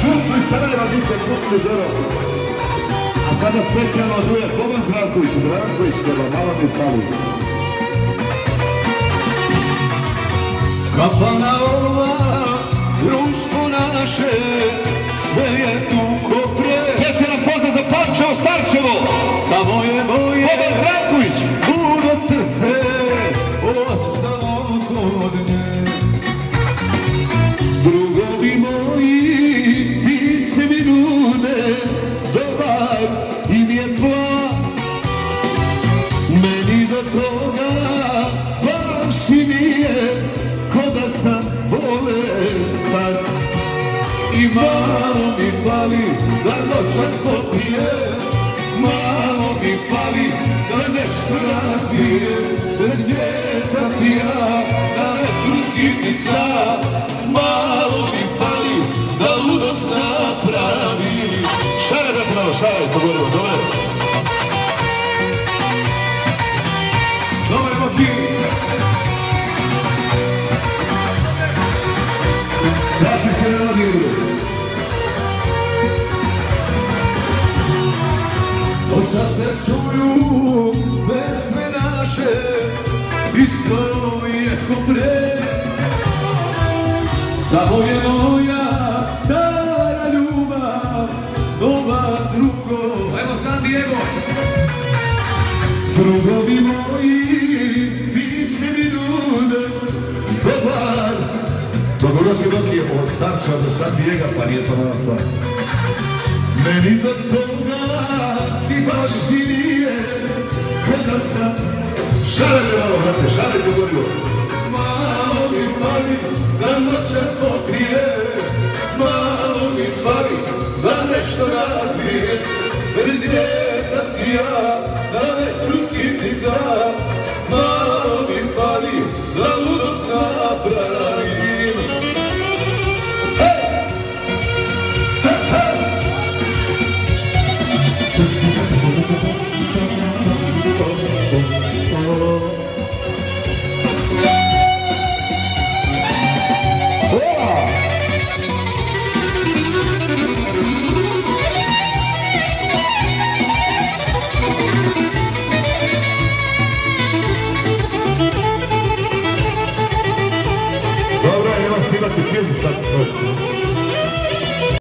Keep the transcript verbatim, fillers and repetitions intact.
Šulcu i Sarajeva bit će Kutni Zoro. A sada specijalno duet Boban Zdravković, Zdravković, kada malo mi pali. Kapana ova, društvo naše, sve je tu ko pre. Specijalan pozdrav za Pančevo, Starčevo. Samo je moje Boban Zdravković. puno srce ostalo kod nje. Drugovi moji, piće mi nude, dobar im je plan. Meni do toga baš i nije, ko da sam bolestan. I malo mi fali da noćas popije, malo mi fali da nešto razvije. Bez nje sam ti ja na metru skitnica, malo mi fali da ludost napravi. Šare da ti malo, šare, pogodimo, dobre. Dobre moki! Sasvim se ne radi uvijek. Očas se čuju pesme naše, isto je ko pre. Samo je moja stara ljubav, nova drugo. Evo San Diego! Drugovi moji, piće mi nude, dobar. Dogodio si dok je od Starčeva do San Diega, pa nije to mala stvar. Meni do toga ti baš i nije, ko da sam... Šale mi malo, brate, šale mi govorio. Malo mi fali da noćas pokrije, malo mi fali da nešto razvije. Bez nje sam ti ja na metru skitnica, malo mi fali da ludost napravim. Hej! Hej!